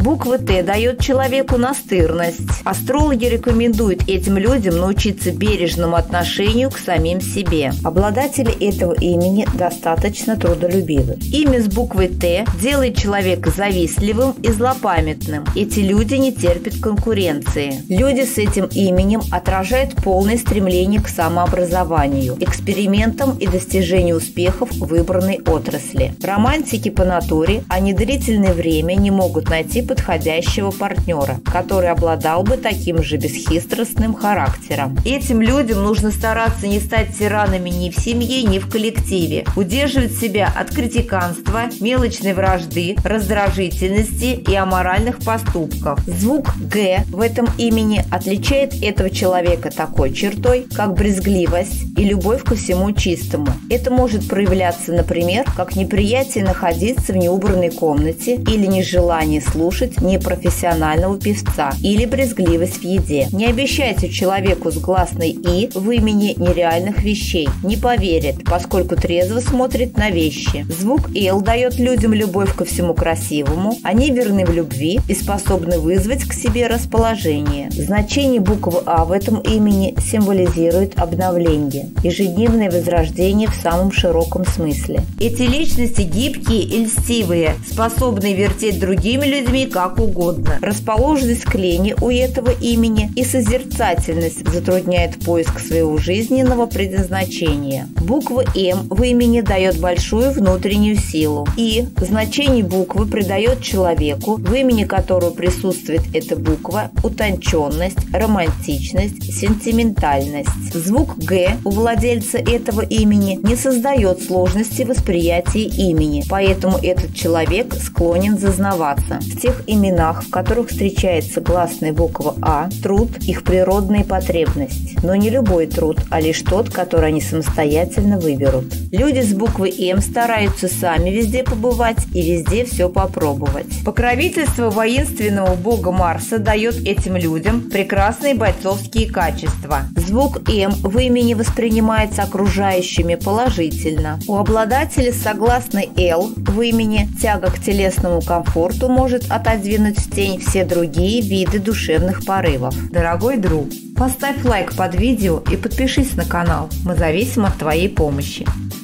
Буква Т дает человеку настырность. Астрологи рекомендуют этим людям научиться бережному отношению к самим себе. Обладатели этого имени достаточно трудолюбивы. Имя с буквой Т делает человека завистливым и злопамятным. Эти люди не терпят конкуренции. Люди с этим именем отражают полное стремление к самообразованию, экспериментам и достижению успехов в выбранной отрасли. Романтики по натуре, они длительное время не могут найти подходящего партнера, который обладал бы таким же бесхитростным характером. Этим людям нужно стараться не стать тиранами ни в семье, ни в коллективе, удерживать себя от критиканства, мелочной вражды, раздражительности и аморальных поступков. Звук «Г» в этом имени отличает этого человека такой чертой, как брезгливость и любовь ко всему чистому. Это может проявляться, например, как неприятие находиться в неубранной комнате или нежелание слушать непрофессионального певца или брезгливость в еде. Не обещайте человеку с гласной «и» в имени нереальных вещей. Не поверит, поскольку трезво смотрит на вещи. Звук «Л» дает людям любовь ко всему красивому. Они верны в любви и способны вызвать к себе расположение. Значение буквы «А» в этом имени символизирует обновление, ежедневное возрождение в самом широком смысле. Эти личности гибкие и льстивые, способные вертеть другими людьми как угодно. Расположенность к лени у этого имени и созерцательность затрудняет поиск своего жизненного предназначения. Буква «М» в имени дает большую внутреннюю силу. И значение буквы придает человеку, в имени которого присутствует эта буква, утонченность, романтичность, сентиментальность. Звук «Г» у владельца этого имени не создает сложности восприятия имени, поэтому этот человек склонен зазнаваться. В тех именах, в которых встречается гласная буква «А», труд – их природная потребность. Но не любой труд, а лишь тот, который они самостоятельно выберут. Люди с буквой «М» стараются сами везде побывать и везде все попробовать. Покровительство воинственного бога Марса дает этим людям прекрасные бойцовские качества. Звук «М» в имени воспринимается окружающими положительно. У обладателя согласной «Л» в имени тяга к телесному комфорту может отодвинуть в тень все другие виды душевных порывов. Дорогой друг, поставь лайк под видео и подпишись на канал. Мы зависим от твоей помощи.